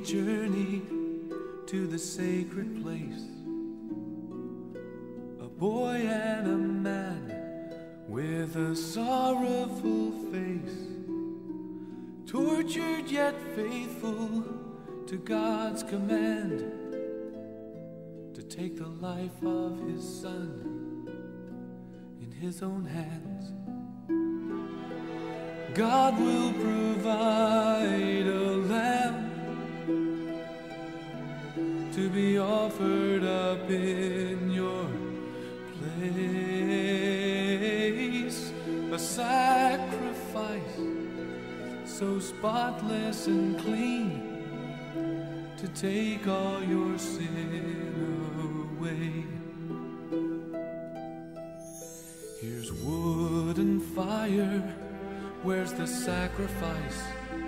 journeyed to the sacred place. A boy and a man with a sorrowful face, tortured yet faithful to God's command, to take the life of his son in his own hands. God will provide a lamb to be offered up in your place, a sacrifice so spotless and clean, to take all your sin away. Here's wood and fire, where's the sacrifice?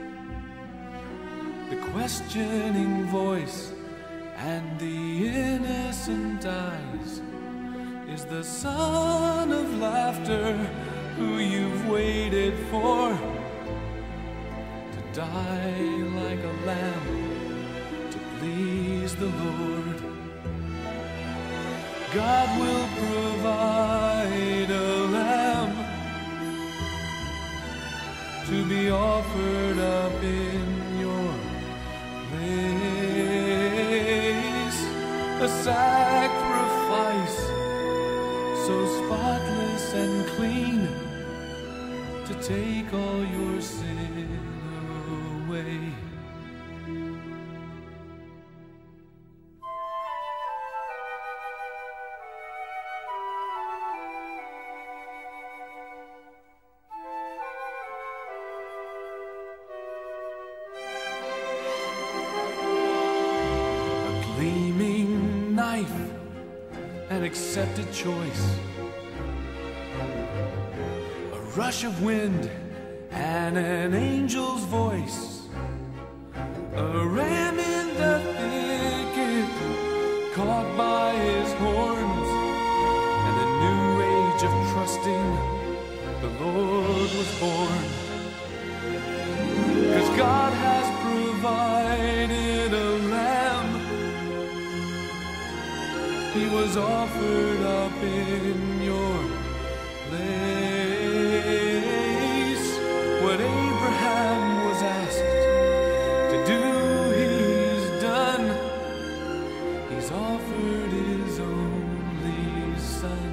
The questioning voice and the innocent eyes. Is the son of laughter who you've waited for to die like a lamb to please the Lord? God will provide a lamb to be offered up in your place, a sacrifice so spotless and clean, to take all your sin away. Gleaming knife, an accepted choice, a rush of wind and an angel's voice, a ram in the thicket caught by his horns, and a new age of trusting the Lord was born. 'Cause God has provided a lamb, he was offered up in your place. What Abraham was asked to do, he's done. He's offered his only son.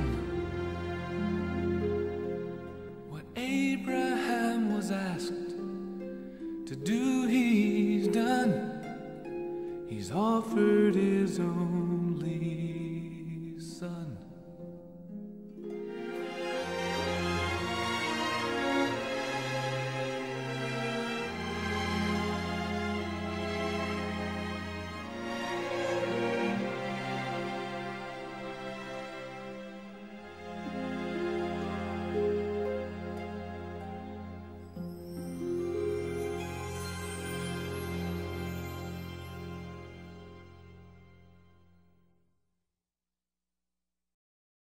What Abraham was asked to do, he's done. He's offered his own